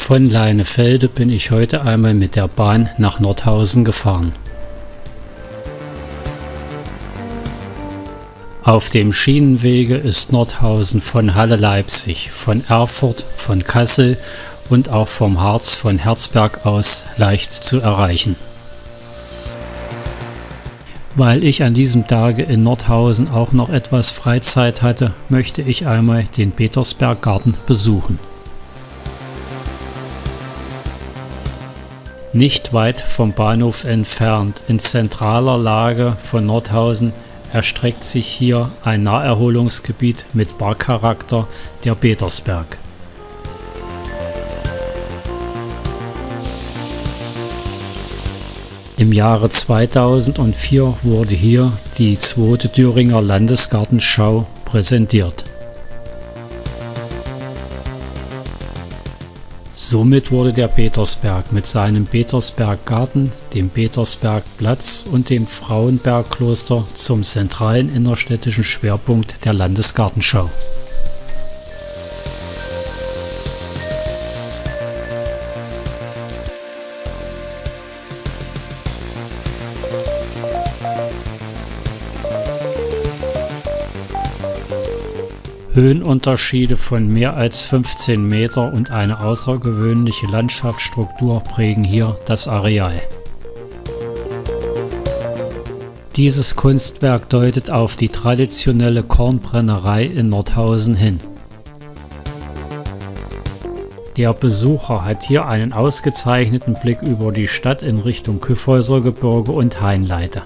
Von Leinefelde bin ich heute einmal mit der Bahn nach Nordhausen gefahren. Auf dem Schienenwege ist Nordhausen von Halle-Leipzig, von Erfurt, von Kassel und auch vom Harz von Herzberg aus leicht zu erreichen. Weil ich an diesem Tage in Nordhausen auch noch etwas Freizeit hatte, möchte ich einmal den Petersberggarten besuchen. Nicht weit vom Bahnhof entfernt, in zentraler Lage von Nordhausen, erstreckt sich hier ein Naherholungsgebiet mit Parkcharakter, der Petersberg. Im Jahre 2004 wurde hier die 2. Thüringer Landesgartenschau präsentiert. Somit wurde der Petersberg mit seinem Petersberggarten, dem Petersbergplatz und dem Frauenbergkloster zum zentralen innerstädtischen Schwerpunkt der Landesgartenschau. Höhenunterschiede von mehr als 15 Meter und eine außergewöhnliche Landschaftsstruktur prägen hier das Areal. Dieses Kunstwerk deutet auf die traditionelle Kornbrennerei in Nordhausen hin. Der Besucher hat hier einen ausgezeichneten Blick über die Stadt in Richtung Kyffhäusergebirge und Hainleite.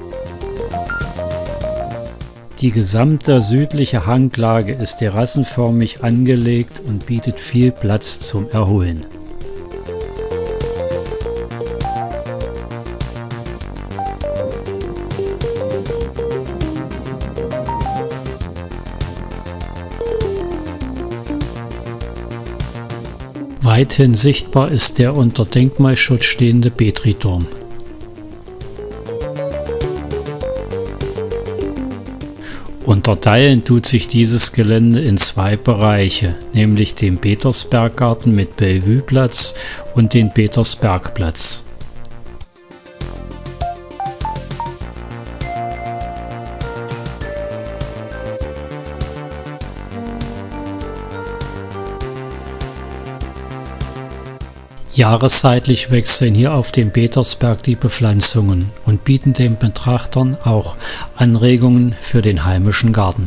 Die gesamte südliche Hanglage ist terrassenförmig angelegt und bietet viel Platz zum Erholen. Weithin sichtbar ist der unter Denkmalschutz stehende Petriturm. Unterteilen tut sich dieses Gelände in 2 Bereiche, nämlich den Petersberggarten mit Bellevue-Platz und den Petersbergplatz. Jahreszeitlich wechseln hier auf dem Petersberg die Bepflanzungen und bieten den Betrachtern auch Anregungen für den heimischen Garten.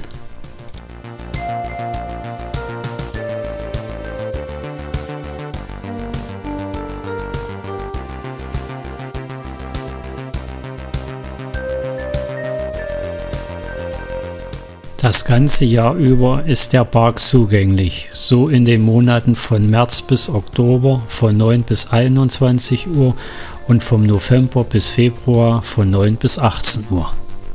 Das ganze Jahr über ist der Park zugänglich, so in den Monaten von März bis Oktober von 9 bis 21 Uhr und vom November bis Februar von 9 bis 18 Uhr.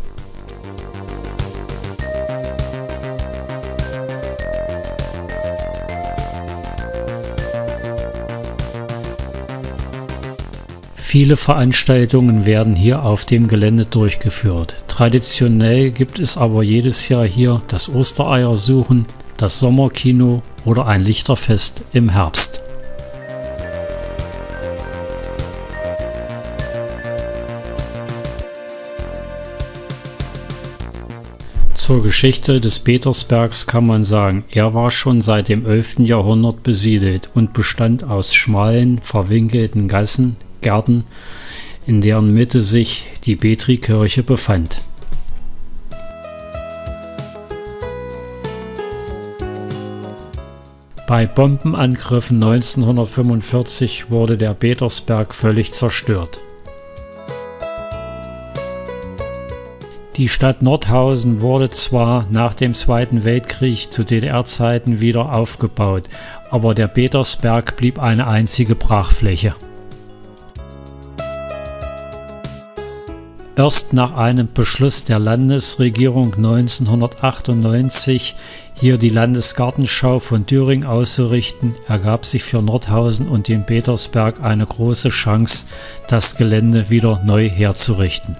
Viele Veranstaltungen werden hier auf dem Gelände durchgeführt. Traditionell gibt es aber jedes Jahr hier das Ostereiersuchen, das Sommerkino oder ein Lichterfest im Herbst. Zur Geschichte des Petersbergs kann man sagen, er war schon seit dem 11. Jahrhundert besiedelt und bestand aus schmalen, verwinkelten Gassen, Gärten, in deren Mitte sich die Petrikirche befand. Bei Bombenangriffen 1945 wurde der Petersberg völlig zerstört. Die Stadt Nordhausen wurde zwar nach dem Zweiten Weltkrieg zu DDR-Zeiten wieder aufgebaut, aber der Petersberg blieb eine einzige Brachfläche. Erst nach einem Beschluss der Landesregierung 1998, hier die Landesgartenschau von Thüringen auszurichten, ergab sich für Nordhausen und den Petersberg eine große Chance, das Gelände wieder neu herzurichten.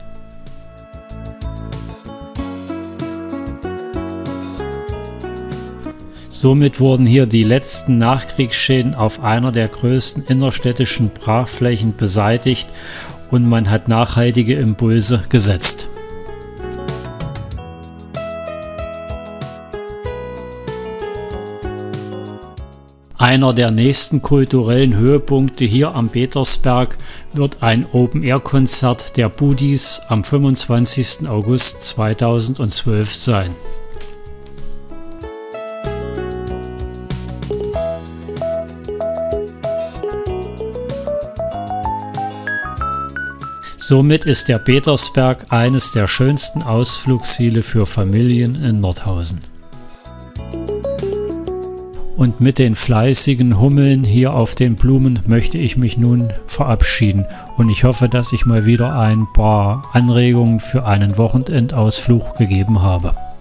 Somit wurden hier die letzten Nachkriegsschäden auf einer der größten innerstädtischen Brachflächen beseitigt und man hat nachhaltige Impulse gesetzt. Einer der nächsten kulturellen Höhepunkte hier am Petersberg wird ein Open-Air-Konzert der Budis am 25. August 2012 sein. Somit ist der Petersberg eines der schönsten Ausflugsziele für Familien in Nordhausen. Und mit den fleißigen Hummeln hier auf den Blumen möchte ich mich nun verabschieden. Und ich hoffe, dass ich mal wieder ein paar Anregungen für einen Wochenendausflug gegeben habe.